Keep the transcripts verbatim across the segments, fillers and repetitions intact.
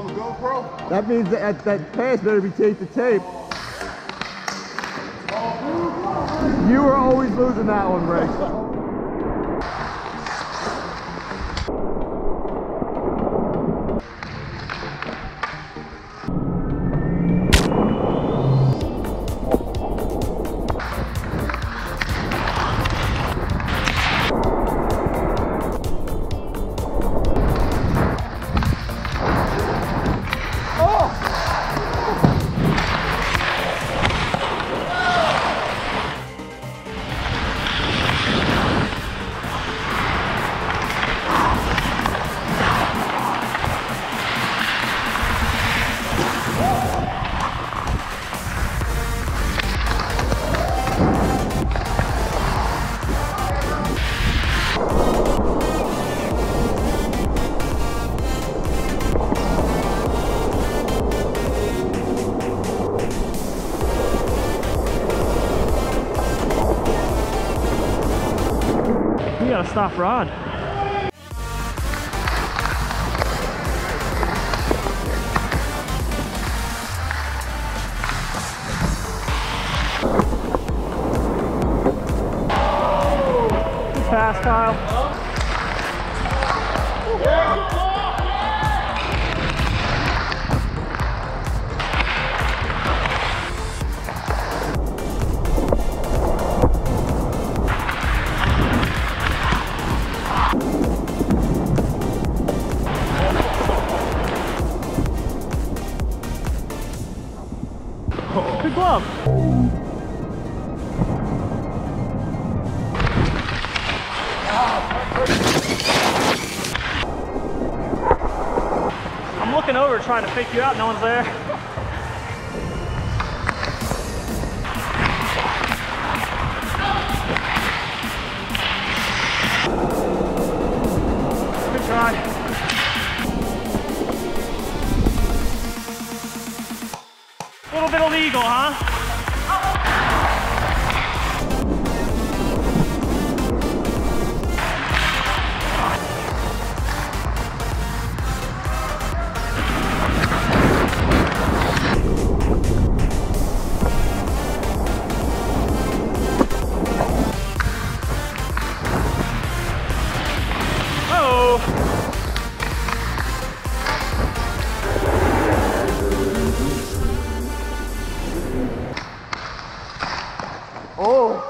a GoPro? That means that that pass better be taped to tape. You were always losing that one, Briggs. You gotta stop rod. Good pass, Kyle. Good glove. I'm looking over trying to fake you out, no one's there. Good try. A little bit illegal, huh? Oh!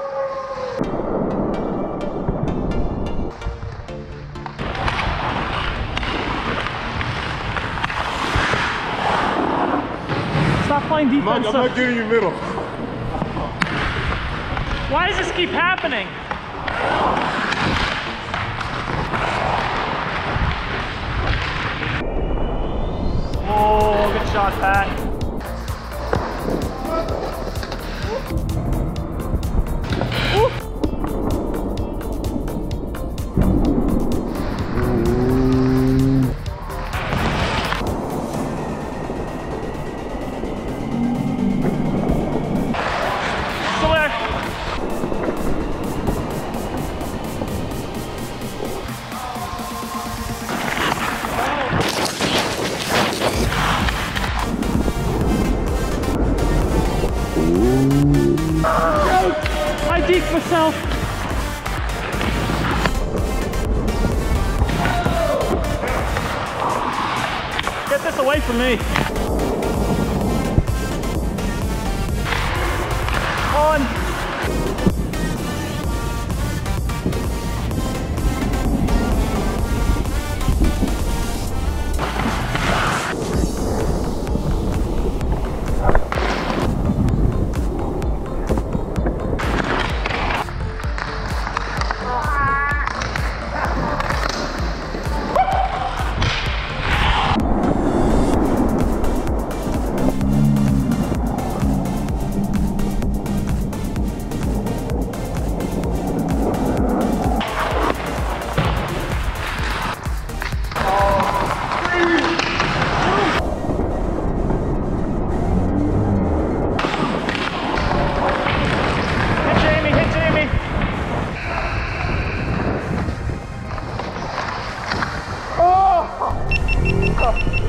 Stop playing defense. I'm not, I'm not getting you middle. Why does this keep happening? Oh, good shot, Pat. I deked myself. Get this away from me. On. Oh!